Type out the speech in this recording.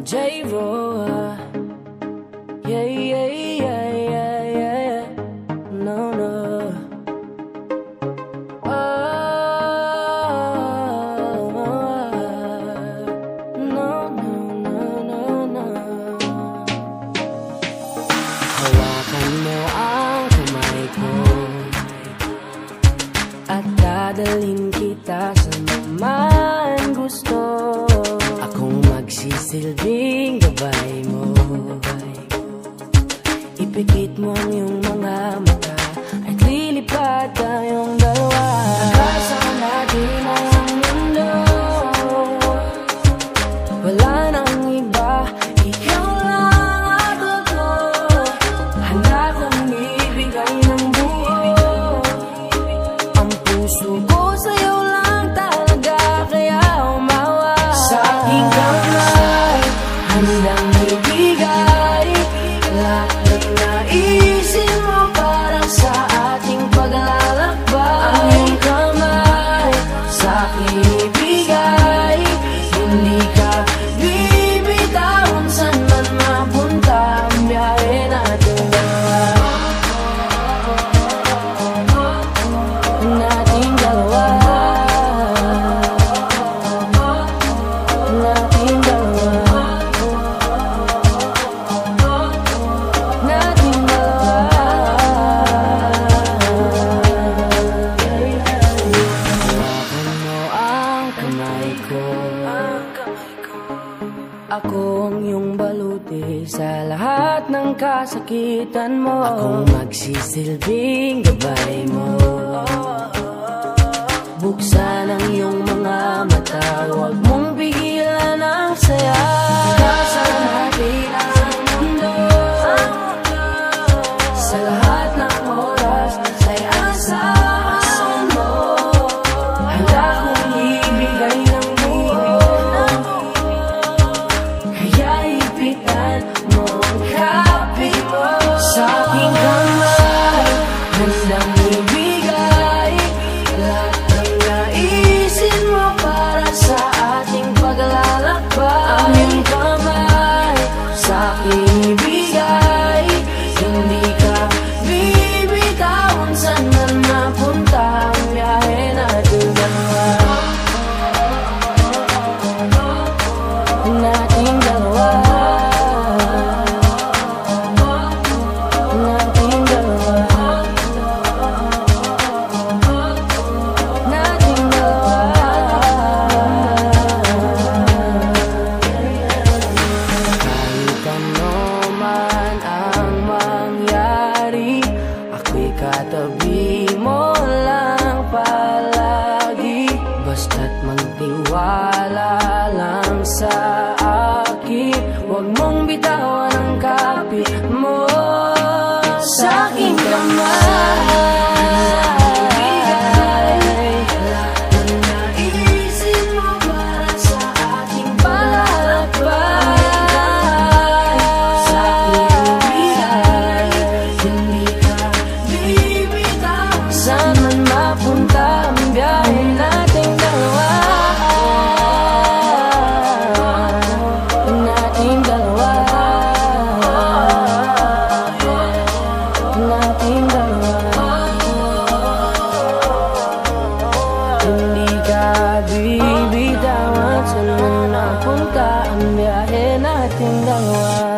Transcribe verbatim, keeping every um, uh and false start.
J-Roa. Yeah, yeah, yeah, yeah, yeah. No, no. Oh, no, no, no, no, no. Hawakan mo ang kamay ko at dadalhin kita sa naman gusto. Akong magsisilbing gabay mo. Ipikit mo ang iyong mga mata at lilipad tayong dalawa. Kasama natin ang mundo. Wala nang iba, ikaw lang at ako. Handa kong ibigay ng buo. Ang puso ko sa'yo lang talaga, kaya umawa. Sa aking kamay, handang ibigay lahat ng naisin mo para sa ating paglalakbay. Ang iyong kamay sa akin ibigay, hindi ka bibitawan saan man mapunta ang biyahe natin dalawa. Nating dalawa. Nating dalawa. Nating dalawa. Hawakan mo ang kamay ko. Ako ang iyong baluti sa lahat ng kasakitan mo. Akong magsisilbing gabay mo. Buksan ang iyong mga mata, huwag mong pigilan ang saya. Kasama natin ang mundo. Sa lahat ng oras ay asahan mo. Handa kong ibigay ng buo. Kaya ipitan mo ang kape mo. Sa aking kamay, handang ibigay lahat ng naisin mo para sa ating paglalakbay. Ang iyong kamay sa akin ibigay, hindi ka bibitawan saan man mapunta ang biyahe natin dalawa. Nating dalawa. Nating dalawa. Nating dalawa. Kahit ano man ang mangyari, ako'y katabi mo lang palagi. Basta't magtiwala lang sa akin, huwag mong bitawan ang kapit mo. Sa aking kamay, lahat ng naisin mo para sa ating paglalakbay. Sa aking ibigay, hindi ka bibitawan saan man mapunta ang biyahe nating dalawa. Nating dalawa. Nating dalawa. Hindi ka bibitawan saan man napunta ang biyahe nating dalawa.